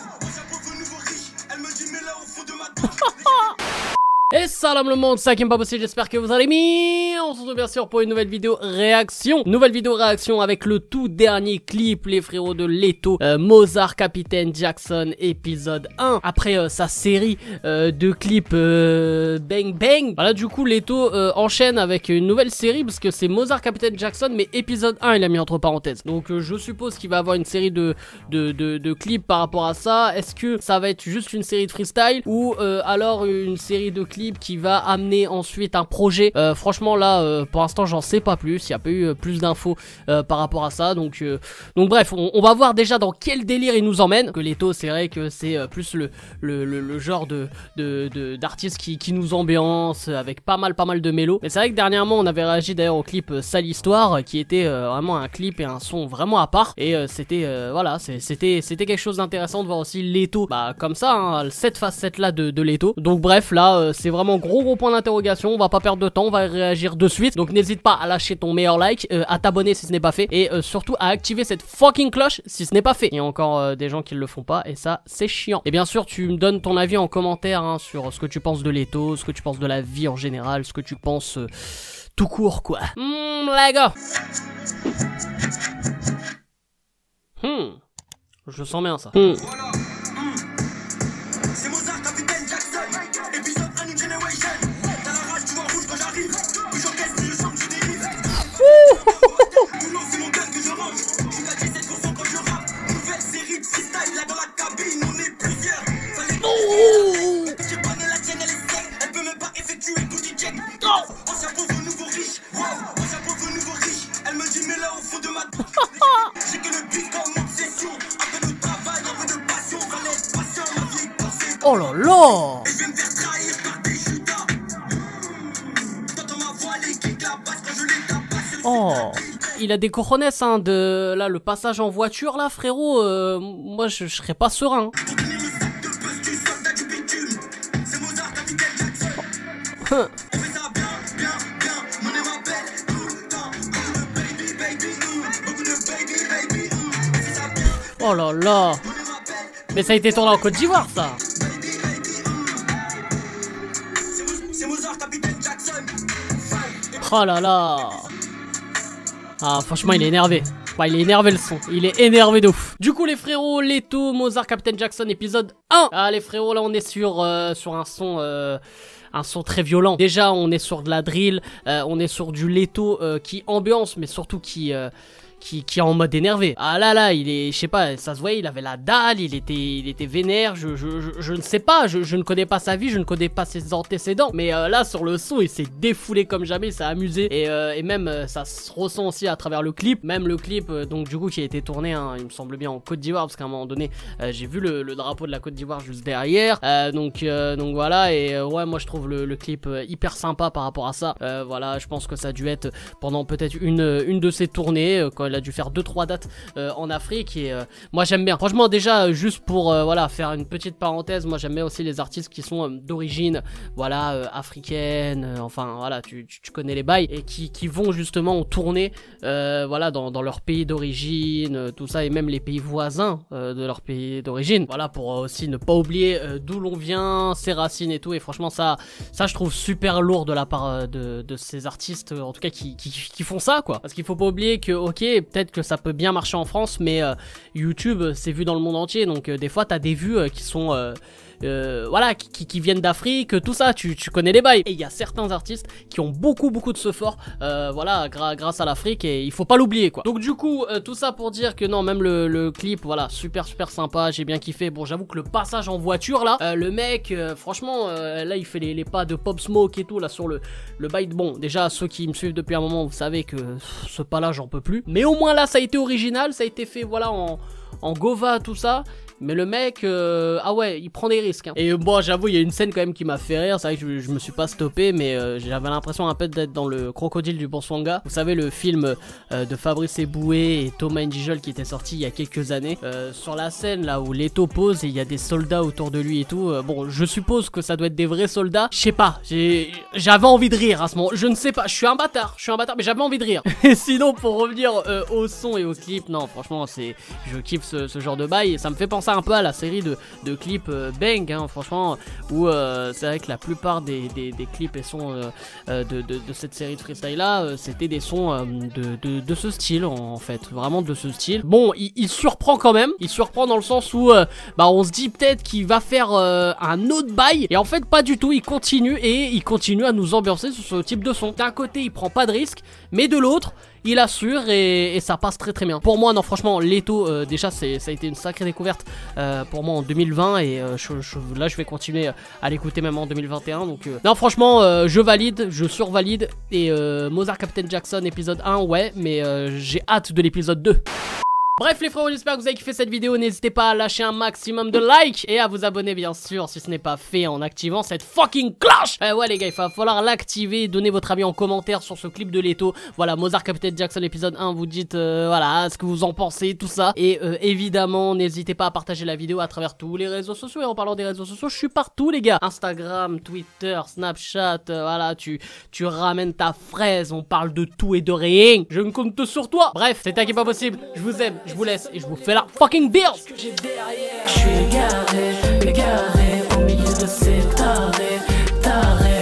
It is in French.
Et salam le monde, c'est Kim pas possible, j'espère que vous allez bien. On se retrouve bien sûr pour une nouvelle vidéo réaction. Nouvelle vidéo réaction avec le tout dernier clip, les frérots de Leto, Mozart Captain Jackson épisode 1. Après sa série de clips Bang Bang. Voilà, du coup Leto enchaîne avec une nouvelle série parce que c'est Mozart Captain Jackson mais épisode 1 il a mis entre parenthèses. Donc je suppose qu'il va avoir une série de clips par rapport à ça. Est-ce que ça va être juste une série de freestyle ou alors une série de clips qui va amener ensuite un projet? Franchement là pour l'instant j'en sais pas plus, il n'y a pas eu plus d'infos par rapport à ça, donc bref on va voir déjà dans quel délire il nous emmène. Que Leto c'est vrai que c'est plus le genre d'artiste qui nous ambiance avec pas mal de mélos. Mais c'est vrai que dernièrement on avait réagi d'ailleurs au clip Sale Histoire qui était vraiment un clip et un son vraiment à part, et c'était voilà, c'était quelque chose d'intéressant de voir aussi Leto comme ça, hein, cette facette là de Leto. Donc bref là c'est vraiment gros point d'interrogation, on va pas perdre de temps, on va réagir de suite. Donc n'hésite pas à lâcher ton meilleur like, à t'abonner si ce n'est pas fait, et surtout à activer cette fucking cloche si ce n'est pas fait. Il y a encore des gens qui le font pas et ça c'est chiant. Et bien sûr tu me donnes ton avis en commentaire hein, sur ce que tu penses de Leto, ce que tu penses de la vie en général, ce que tu penses tout court quoi. Les gars, je sens bien ça. C'est Mozart Captain Jackson, épisode 1 New Generation. T'as la rage, tu vois rouge quand j'arrive. Puis j'encaisse, puis je chante, je dérive. Non, c'est mon gars que je range. Je suis à 17% quand je rappe. Nouvelle série de freestyle, là dans la cabine, on est plusieurs. Fallait que j'ai pas la tienne, elle est sec. Elle peut même pas effectuer tout du check. Ancien pauvre, nouveau riche. Wow, ancien pauvre, nouveau riche. Elle me dit, mais là au fond de ma tête. J'ai que le beat comme obsession. Un peu de travail, un peu de passion. Fallait être patient, ma vie passée. Oh là là. Et je vais me faire trahir par des Judas. T'entends ma voix, les kicks, la basse quand je les tape. Oh, il a des cojones hein, de là le passage en voiture là frérot, moi je serais pas serein. Pour tenir le sac de buzz du soldat du bitume. C'est Mozart Captain Jackson. On fait ça bien, mon nom m'appelle tout le temps. Beaucoup de baby, beaucoup de baby. C'est ça bien, Oh là là. mon nom m'appelle Mais ça a été tourné en Côte d'Ivoire ça. baby. C'est Mozart Captain Jackson. Oh là là. Ah franchement il est énervé. Ouais, il est énervé le son, il est énervé de ouf. Du coup les frérots, Leto, Mozart Captain Jackson épisode 1. Ah les frérots, là on est sur un son très violent. Déjà on est sur de la drill, on est sur du Leto qui ambiance, mais surtout qui est en mode énervé. Ah là il est, je sais pas, ça se voyait, il avait la dalle, il était vénère, je ne sais pas, je ne connais pas sa vie, je ne connais pas ses antécédents, mais là sur le son il s'est défoulé comme jamais, il s'est amusé, et même ça se ressent aussi à travers le clip, même le clip donc du coup qui a été tourné hein, il me semble bien en Côte d'Ivoire, parce qu'à un moment donné j'ai vu le drapeau de la Côte d'Ivoire juste derrière, donc voilà, et ouais moi je trouve le clip hyper sympa par rapport à ça. Voilà, je pense que ça a dû être pendant peut-être une de ses tournées, quand il a dû faire 2-3 dates en Afrique, et moi j'aime bien, franchement déjà juste pour voilà faire une petite parenthèse, moi j'aime bien aussi les artistes qui sont d'origine voilà africaine, enfin voilà tu connais les bails, et qui vont justement tourner voilà dans leur pays d'origine, tout ça, et même les pays voisins de leur pays d'origine, voilà, pour aussi ne pas oublier d'où l'on vient, ses racines et tout. Et franchement ça je trouve super lourd de la part de ces artistes, en tout cas qui font ça quoi, parce qu'il faut pas oublier que ok peut-être que ça peut bien marcher en France, mais YouTube c'est vu dans le monde entier, donc des fois t'as des vues qui sont voilà, qui viennent d'Afrique, tout ça, tu connais les bails. Et il y a certains artistes qui ont beaucoup de ce fort, voilà, grâce à l'Afrique, et il faut pas l'oublier quoi. Donc du coup, tout ça pour dire que non, même le clip, voilà, super sympa, j'ai bien kiffé. Bon, j'avoue que le passage en voiture là, le mec, franchement, là il fait les pas de Pop Smoke et tout là sur le bail. Bon, déjà ceux qui me suivent depuis un moment, vous savez que ce pas là j'en peux plus. Mais au moins là, ça a été original, ça a été fait, voilà, en Gova, tout ça. Mais le mec, ah ouais, il prend des risques hein. Et bon, j'avoue, il y a une scène quand même qui m'a fait rire. C'est vrai que je me suis pas stoppé, mais j'avais l'impression un peu d'être dans le Crocodile du Botswana. Vous savez, le film de Fabrice Eboué et Thomas N'Djol qui était sorti il y a quelques années. Sur la scène là où Leto pose et il y a des soldats autour de lui et tout. Bon, je suppose que ça doit être des vrais soldats. Je sais pas, j'avais envie de rire à ce moment. Je ne sais pas, je suis un bâtard, mais j'avais envie de rire. Et sinon, pour revenir au son et au clip, non, franchement, je kiffe, ce genre de bail. Et ça me fait penser un peu à la série de clips Bang, hein, franchement, où c'est vrai que la plupart des clips et sons de cette série de freestyle là, c'était des sons de ce style en fait, vraiment de ce style. Bon, il surprend quand même, il surprend dans le sens où bah on se dit peut-être qu'il va faire un autre bail, et en fait pas du tout, il continue à nous ambiancer sur ce type de son. D'un côté il prend pas de risque, mais de l'autre il assure et ça passe très très bien. Pour moi, non franchement, Leto, déjà ça a été une sacrée découverte pour moi en 2020, et là je vais continuer à l'écouter même en 2021, donc non franchement je valide, je survalide, et Mozart Captain Jackson épisode 1 ouais, mais j'ai hâte de l'épisode 2. Bref les frérots, j'espère que vous avez kiffé cette vidéo, n'hésitez pas à lâcher un maximum de likes et à vous abonner bien sûr si ce n'est pas fait en activant cette fucking cloche. Ouais les gars, il va falloir l'activer, donnez votre avis en commentaire sur ce clip de Leto. Voilà, Mozart Captain Jackson épisode 1, vous dites voilà ce que vous en pensez, tout ça. Et évidemment, n'hésitez pas à partager la vidéo à travers tous les réseaux sociaux. Et en parlant des réseaux sociaux, je suis partout les gars. Instagram, Twitter, Snapchat, voilà, tu ramènes ta fraise, on parle de tout et de rien. Je me compte sur toi. Bref, c'est un qui est pas possible, je vous aime. Je vous laisse et je vous fais la fucking bill. Je suis égaré au milieu de ces tarés.